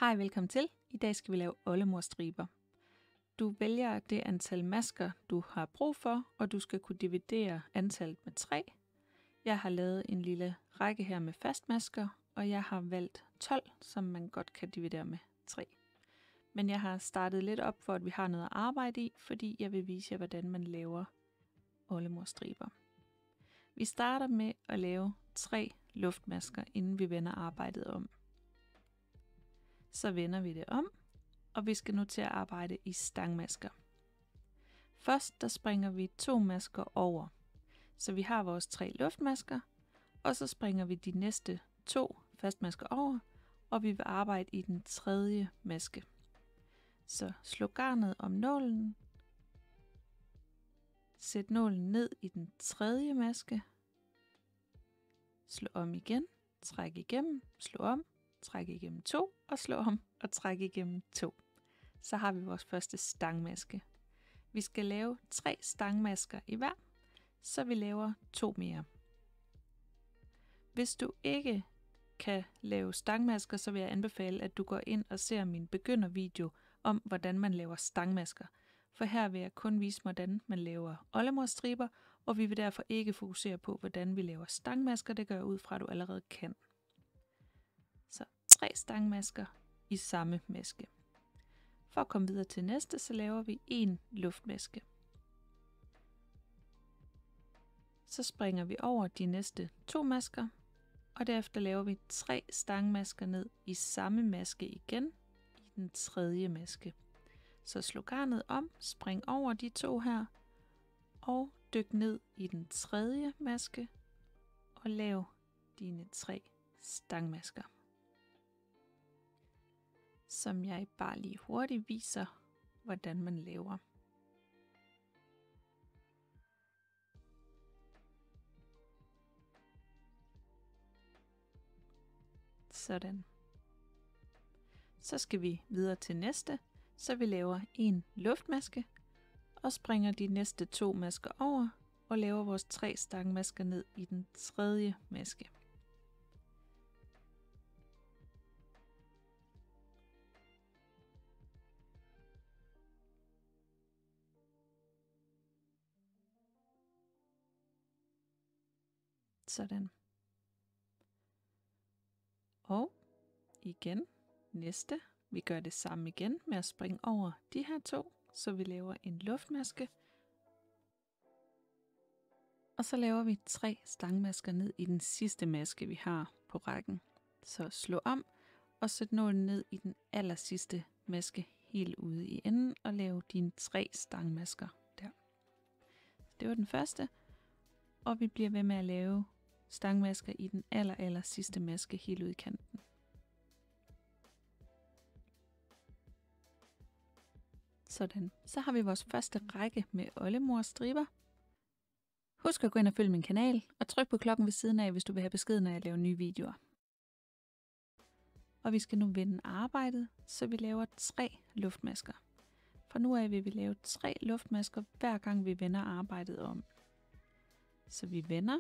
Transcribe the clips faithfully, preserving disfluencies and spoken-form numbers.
Hej, velkommen til. I dag skal vi lave oldemorstriber. Du vælger det antal masker, du har brug for, og du skal kunne dividere antallet med tre. Jeg har lavet en lille række her med fastmasker, og jeg har valgt tolv, som man godt kan dividere med tre. Men jeg har startet lidt op for, at vi har noget at arbejde i, fordi jeg vil vise jer, hvordan man laver oldemorstriber. Vi starter med at lave tre luftmasker, inden vi vender arbejdet om. Så vender vi det om, og vi skal nu til at arbejde i stangmasker. Først der springer vi to masker over, så vi har vores tre luftmasker, og så springer vi de næste to fastmasker over, og vi vil arbejde i den tredje maske. Så slå garnet om nålen, sæt nålen ned i den tredje maske, slå om igen, træk igennem, slå om, træk igennem to, og slå om og træk igennem to. Så har vi vores første stangmaske. Vi skal lave tre stangmasker i hver, så vi laver to mere. Hvis du ikke kan lave stangmasker, så vil jeg anbefale, at du går ind og ser min begyndervideo om, hvordan man laver stangmasker. For her vil jeg kun vise, hvordan man laver oldemorstriber, og vi vil derfor ikke fokusere på, hvordan vi laver stangmasker. Det gør jeg ud fra, at du allerede kan. Så tre stangmasker i samme maske. For at komme videre til næste, så laver vi en luftmaske. Så springer vi over de næste to masker, og derefter laver vi tre stangmasker ned i samme maske igen i den tredje maske. Så slå garnet om, spring over de to her, og dyk ned i den tredje maske, og lav dine tre stangmasker. Som jeg bare lige hurtigt viser, hvordan man laver. Sådan. Så skal vi videre til næste, så vi laver en luftmaske, og springer de næste to masker over, og laver vores tre stangmasker ned i den tredje maske. Sådan. Og igen næste. Vi gør det samme igen med at springe over de her to, så vi laver en luftmaske. Og så laver vi tre stangmasker ned i den sidste maske, vi har på rækken. Så slå om og sæt nålen ned i den aller sidste maske helt ude i enden og lav dine tre stangmasker der. Det var den første, og vi bliver ved med at lave stangmasker i den aller, aller sidste maske helt ude i kanten. Sådan. Så har vi vores første række med oldemorstriber. Husk at gå ind og følge min kanal, og tryk på klokken ved siden af, hvis du vil have besked, når jeg laver nye videoer. Og vi skal nu vende arbejdet, så vi laver tre luftmasker. Fra nu af vil vi lave tre luftmasker, hver gang vi vender arbejdet om. Så vi vender.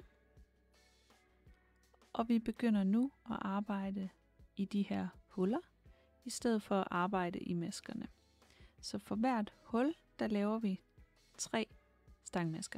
Og vi begynder nu at arbejde i de her huller, i stedet for at arbejde i maskerne. Så for hvert hul, der laver vi tre stangmasker.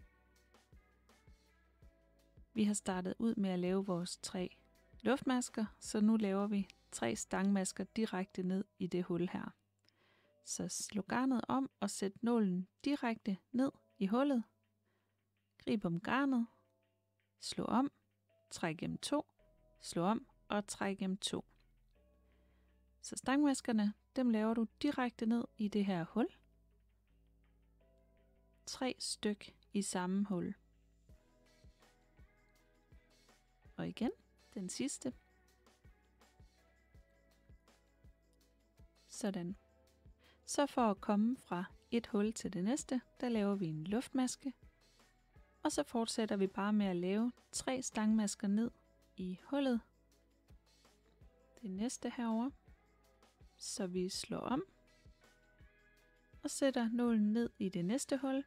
Vi har startet ud med at lave vores tre luftmasker, så nu laver vi tre stangmasker direkte ned i det hul her. Så slå garnet om og sæt nålen direkte ned i hullet. Grib om garnet, slå om, træk gennem to, slå om og træk gennem to. Så stangmaskerne, dem laver du direkte ned i det her hul. Tre styk i samme hul. Og igen, den sidste. Sådan. Så for at komme fra et hul til det næste, der laver vi en luftmaske. Og så fortsætter vi bare med at lave tre stangmasker ned i hullet. Det næste herover. Så vi slår om. Og sætter nålen ned i det næste hul.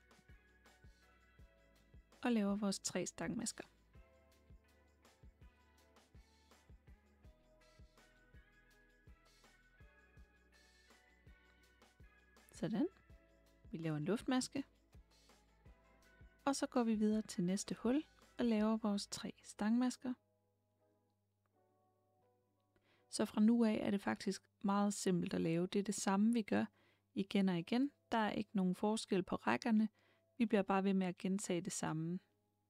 Og laver vores tre stangmasker. Sådan. Vi laver en luftmaske. Og så går vi videre til næste hul og laver vores tre stangmasker. Så fra nu af er det faktisk meget simpelt at lave. Det er det samme, vi gør igen og igen. Der er ikke nogen forskel på rækkerne. Vi bliver bare ved med at gentage det samme.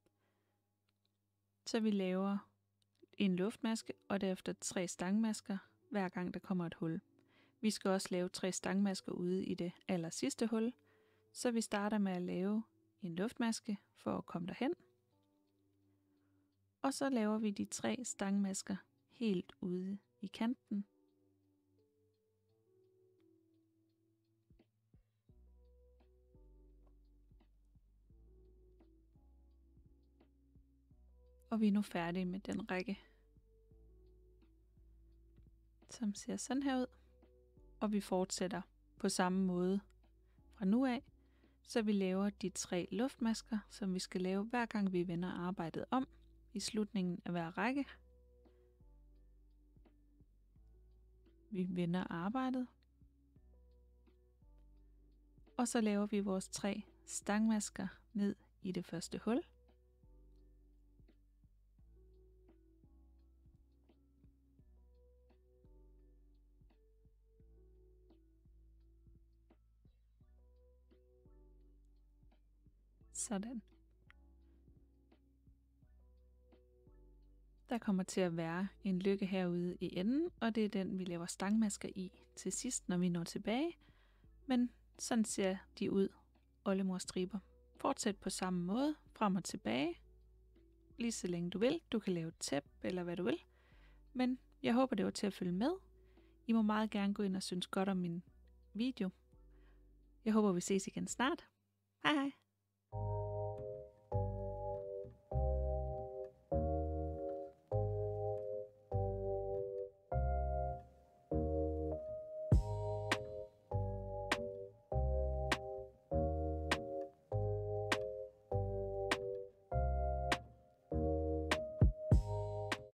Så vi laver en luftmaske og derefter tre stangmasker, hver gang der kommer et hul. Vi skal også lave tre stangmasker ude i det aller sidste hul. Så vi starter med at lave en luftmaske for at komme derhen. Og så laver vi de tre stangmasker helt ude i kanten. Og vi er nu færdige med den række, som ser sådan her ud. Og vi fortsætter på samme måde fra nu af, så vi laver de tre luftmasker, som vi skal lave hver gang vi vender arbejdet om i slutningen af hver række. Vi vender arbejdet. Og så laver vi vores tre stangmasker ned i det første hul. Sådan. Der kommer til at være en lykke herude i enden, og det er den, vi laver stangmasker i til sidst, når vi når tilbage. Men sådan ser de ud, oldemorstriber. Fortsæt på samme måde, frem og tilbage, lige så længe du vil. Du kan lave et tæppe eller hvad du vil. Men jeg håber, det var til at følge med. I må meget gerne gå ind og synes godt om min video. Jeg håber, vi ses igen snart. Hej hej!